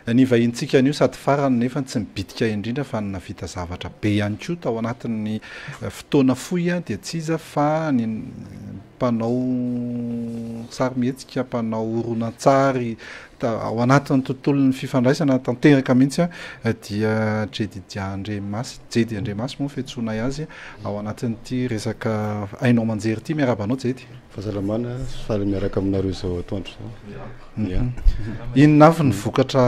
ny vahintsika an'io sady farany nefa tsy mibitika indrindra fa navita zavatra be ihany koa tao anatin'ny fotoana fohy a dia tsy iza fa ny mpanao sarymihetsika, mpanao horonan-tsary ao anatin'ny tontolon'ny fifandraisana tanteraka mihitsy a dia Jedy Andriamasy moa fiantsoana azy ao anatin'ity resaka hainao manjery ity miarabanao Jedy. Fahasalamana faly miaraka aminareo izao atoandro izao. Inona avy ny vokatra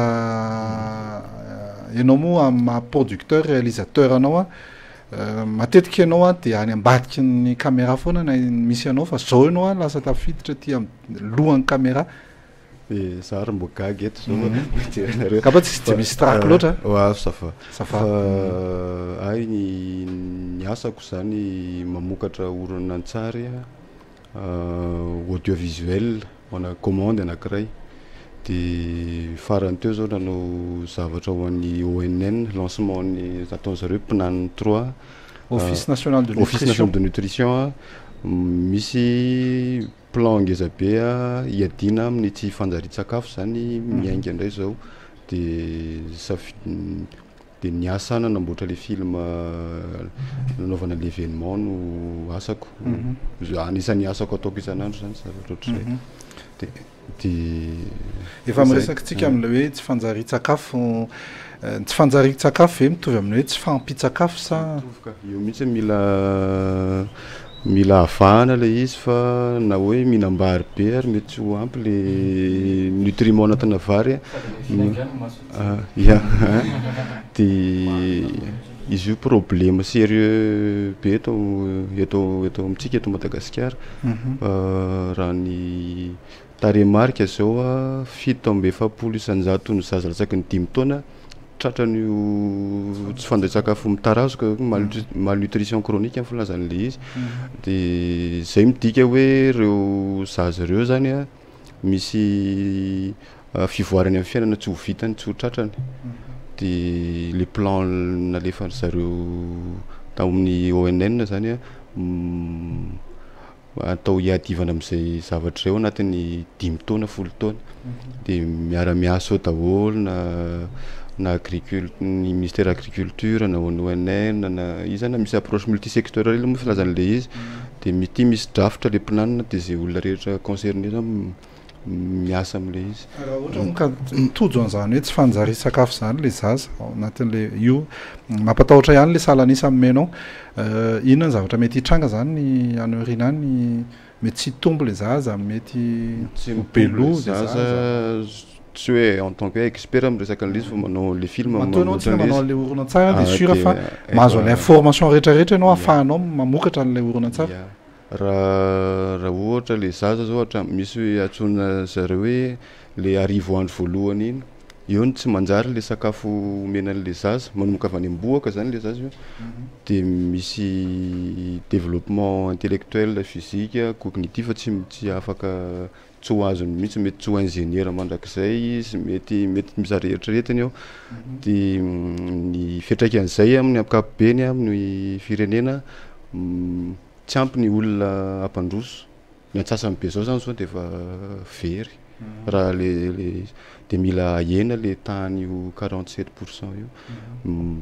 ianao moa maha producteur réalisateur anao a matetika ianao a dia any ambadiky ny caméra foana na misy anao fa zao ianao a lasa tafiditra aty amin'ny lohan'ny caméra. Za ary mbo gaga eto zao. Ka tsy dia misy trac loatra. Safa ay ny asako zany mamokatra horonan-tsary audiovisuel mana commande anankiray dia farany teo zao nanao zavatra ho an'ny ONN lancement ny ataon'zareo PNAN 3 Office national de nutrition misy plan ngeza be hiadina amin'ny tsy fanjarian-tsakafo zany miainga indray zao dia niasa nanamboatra le film nanaovana l'événement no asako. Anisan'ny asako ataoko isan'andro zany zavatra ohatr'izay. Efa miresakitsika amin'ilay hoe tsy fanjarian-tsakafo, tsy fanjarian-tsakafo ve mitovy amin'ny hoe tsy fampin-tsakafo sa? Io mihitsy mila avahana le izy fa na hoe mihinam-bary be ary mety tsy ho ampy le nutriments anatina vary dia izy io problème sérieux be eto amintsika eto Madagasikara. Raha ny taremarika zao 7.7 isanjato ny zaza latsaky ny 5 taona tratran'io tsy fanjarian-tsakafo mitarazoka malnutrition chronique amin'ny filazan'le izy. Dia zay midika hoe ireo zaza ireo zany a misy fivoarany amin'ny fiainana tsy ho vitany, tsy ho tratrany. Dia le plan nalefa zareo tamin'ny ONN zany atao hiadivana amin'izay zavatra zay ao anatin'ny 5 taona 10 taona. Dia miara-miasa ao daholo na ny ministère agriculture na ONN na izany misy approche multisectorielle moa filazan'le izy. Dia mity misy drafitra le PNAN dia zay olona rehetra concerné miasa amin'le izy. Ohatra ka mitojo an'izany hoe tsy fanjarian-tsakafo zany le zaza ao anatin'le io mampatahotra ihany le salanisa amenao. Inona ny zavatra mety hitranga zany ny any aoriana any, mety tsy hitombo le zaza, mety tsy mibelo zaza tsy hoe en tant que expert amin'ny resaka an'le izy fa manao le film manao le horonan-tsary dia sûr fa mahazo an'ilay information rehetrarehetra ianao ahafahanao mamokatra an'ilay horonan-tsary. Raha ohatra le zaza zao misy hoe antsoina zareo hoe le arivo andro voalohany iny eo ny tsy manjary le sakafo omenan'le zaza, manomboka avy any am-boaka zany le zaza io. Dia misy développement intellectuel, physique, cognitif tsy afaka tsy ho azony mihitsy, mety tsy ho ingénieur mandrakizay izy, mety mizary eritreretiny eo. Dia ny fiantraikan'izay amin'ny ankapobeny amin'ny firenena tsy ampy ny olona ampandroso. Ny antsasany be zao zany dia efa very raha dia mila ahena le tany io 47% io.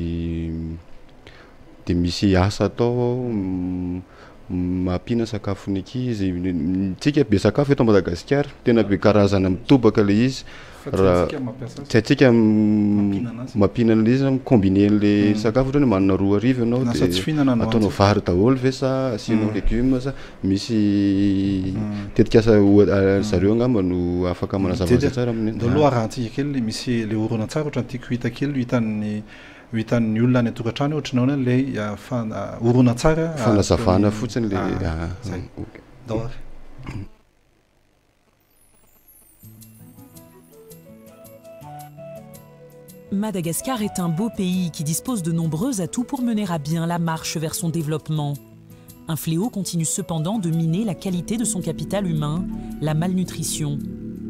Dia misy asa atao mampihana sakafony ankizy. Tsika be sakafo eto Madagasikara, tena be karazana mitobaka le izy. Tsy haitsika mampihana le combiner le sakafo ohatra hoe manana 2 arivo ianao dia ataonao vary daholo ve sa asianao légumes sa misy tetika asa zareo angamba no afaka manazava tsara amin'ny aloha rahantsika kely le misy le horonan-tsary ohatra ny tiako hita kely hitan'ny olona any an-tokantrano ohatranao le horonan-tsary fanazavana fotsiny le Madagascar est un beau pays qui dispose de nombreux atouts pour mener à bien la marche vers son développement. Un fléau continue cependant de miner la qualité de son capital humain, la malnutrition.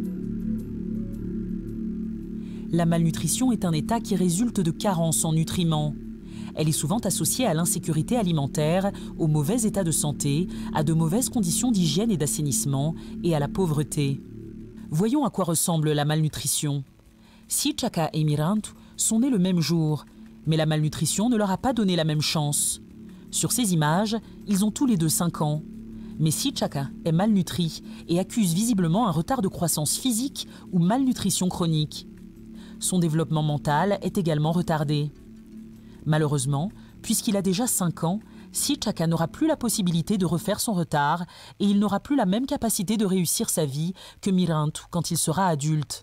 La malnutrition est un état qui résulte de carences en nutriments. Elle est souvent associée à l'insécurité alimentaire, au mauvais état de santé, à de mauvaises conditions d'hygiène et d'assainissement et à la pauvreté. Voyons à quoi ressemble la malnutrition. Sitraka et Mirantu sont nés le même jour, mais la malnutrition ne leur a pas donné la même chance. Sur ces images, ils ont tous les deux 5 ans. Mais Sitraka est malnutri et accuse visiblement un retard de croissance physique ou malnutrition chronique. Son développement mental est également retardé. Malheureusement, puisqu'il a déjà 5 ans, Sitraka n'aura plus la possibilité de refaire son retard et il n'aura plus la même capacité de réussir sa vie que Mirantu quand il sera adulte.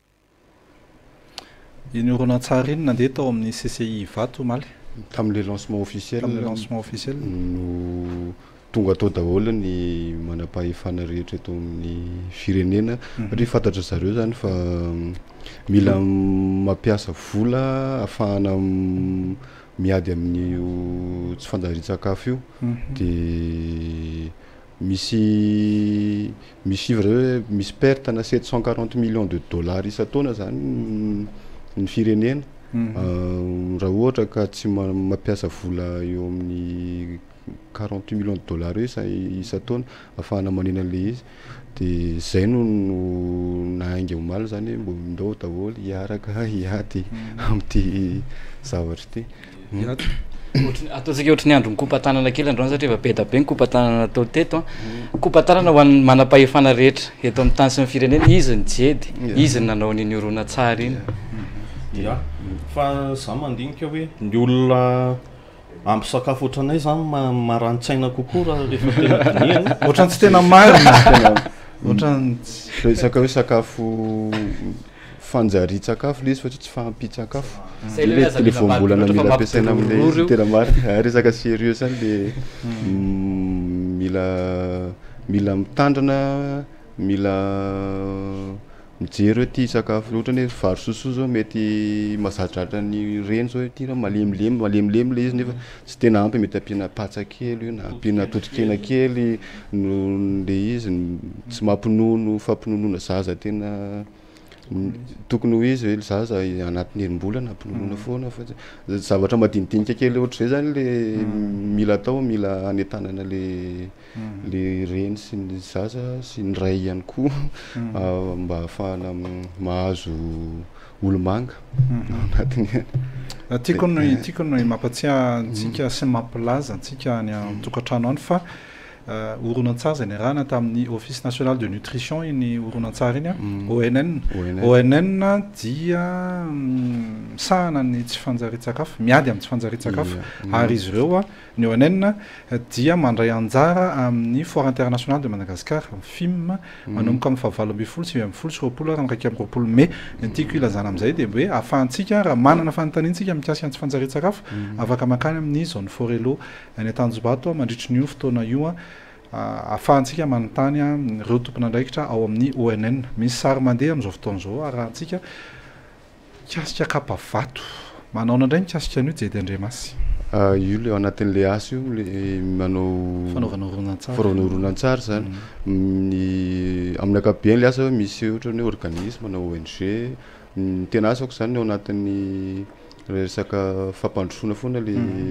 Iny horonan-tsary iny nandeha tao amin'ny CCI Vato omaly tamin'le lancement officiel tamin'le lancement officiel no tonga tao daholo ny manam-pahefana rehetra eto amin'ny firenena satria fantatra zareo zany fa mila mampiasa vola ahafahana miady amin'io tsy fanjarian-tsakafo io dia misy chiffre hoe misy perte na 740 millions de dollars isan-taona zany ny firenena raha ohatra ka tsy mampiasa vola eo amin'ny 48 millions de dollars isan-taona ahafahana manena an'le izy dia zay no nahainga omaly zany mbo ndao daholo hiaraka hiady amin'ity zavatra ity ataontsika ohatry ny andro ny kopatanana kely androany satria efa beda be ny kopatanana atao teto kopatanana ho an'ny manam-pahefana rehetra eto amin'ny tany sy ny firenena izy ny jedy izy ny nanao n'iny horonan-tsary iny ia fa za mandinika hoe ny olona ampy sakafo ohatranay zany marani-tsaina kokoa raha rehefa tena diniana ohatrany tsy tena marina ohatrany resaka hoe sakafo fanjari-tsakafo le izy fa tsy fahampi-tsakafo le voambolana mila ampiasaina amin'le izy tena marina resaka sérieux zany le mila mitandrana mila mijery hoe ty sakafo ohatrany hoe vary sosoa zao mety mahazatratra ny reny zao ty malemilemy le izy nefa tsy tena ampy mety ampiana patsa kely io na ampiana totrikena kely no le izy tsy mampinono fampinonona zaza tena tokony ho izy hoe zaza anatin'ny herim-bolana ampinonona foana fa zavatra madinidinika kely ohatr'izay zany le mila atao mila hanetanana le reny sy ny zaza sy ny ray ihany koa mba ahafahana mahazo olomanga anatiny tiako no mampatsiahy antsika sy mampilaza antsika ny tokantrano any fa horonan-tsary zay niarahana tamin'ny Office National de Nutrition iny horonan-tsary iny ONN dia misahana ny tsy fanjari-tsakafo miady amin'ny tsy fanjari-tsakafo ary izy ireo ny ONN dia mandray anjara amin'ny Foire internationale de Madagascar FIM manomboka amin'ny 27 sy 20 raha mikaiky amin'ny 20 mai ny tiako ilazana amin'izay dia hoe ahafahantsika raha manana fanontaniantsika mikasika ny tsy fanjari-tsakafo afaka makany amin'ny zone Forelo any Tanjombato mandritry ny fotoana io ahafahantsika manontany ireo tompon'andraikitra ao amin'ny ONN misy sary mandeha amin'izao fotoana izao arahantsika kasika kapa vato manao indray mikasika an'io Jedy Andriamasy io le ao anatin'le asa io le manao fanaovana horonan-tsary zany amin'ny ankapobeny le asa misy ohatra ny organisme na ONG ny tena asako zany ao anatin'ny resaka fampandrosoana foana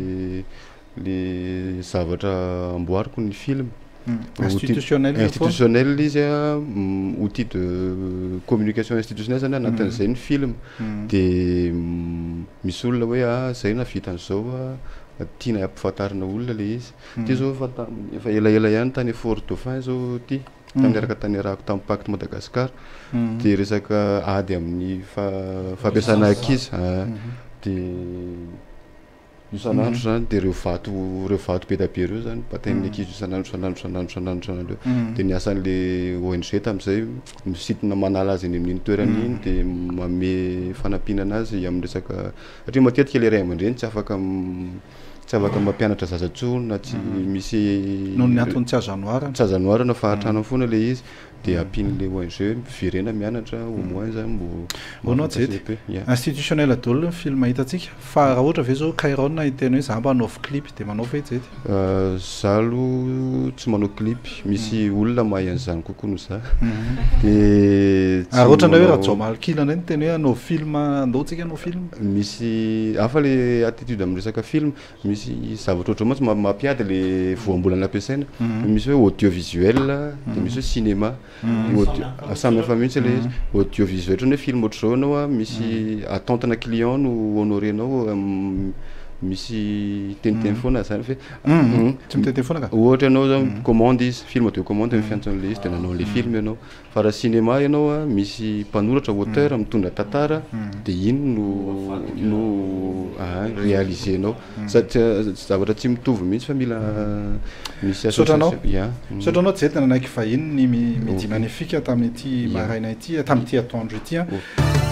le zavatra amboariko ny film institutionnel izy outil de communication institutionnelle zany anatin'izay ny film dia misy olona hoe zay na vitan'izao tiana ampifantarina olona le izy ty zao efa elaela ihany tany Fort Dauphin zao ty tanteraka tany arahako tamin'ny pacte Madagascar dia resaka ady amin'ny fampiasana ankizy dia isan'andro zany dia reo vato be da be reo zany batain'ny ankizy isan'andro dia ny asan'le ONG tamin'izay misitona manala azy eny amin'iny toerana iny dia manome fanampinana azy amin'ny resaka satria matetika le ray aman-dreny tsy afaka mampianatra zaza-tsony na tsy misy noho ny antony tsy azanoarana fahatrana foana le izy dia ampin'le ONG virena mianatra au moins zany mbo Jedy institutionnel daholo ny film hitantsika fa raha ohatra ve zao Kairon hiteny hoe za mba hanaovy clip dia manao ve Jedy za aloha tsy manao clip misy olona mahay an'izany kokoa no za dia ary ohatra ndray hoe raha Jomalkila indray ny teny hoe hanao film andaontsika hanao film misy hafa le attitude amin'ny resaka film misy zavatra ohatra mantsy mampiady le voambolana ampiasaina misy hoe audiovisuel dia misy hoe cinéma samy hafa mihitsy le izy audiovisuel ohatrany hoe film ohatr' zao anao a misy attentena client no honorenao misy teniteny foana zany fe tsy miteny foana ka ohatra ianao zao commande izy film de commande mifiantson'le izy de nanao le film ianao fa raha cinéma ianao a misy mpanoratra auteur mitondra tantara de iny no réalisenao zavatra tsy mitovy mihitsy fa mila misy sotranao jetina anaiky fa iny ny midi magnifique tamin'ity maraina ity tamin'ity atoandro ity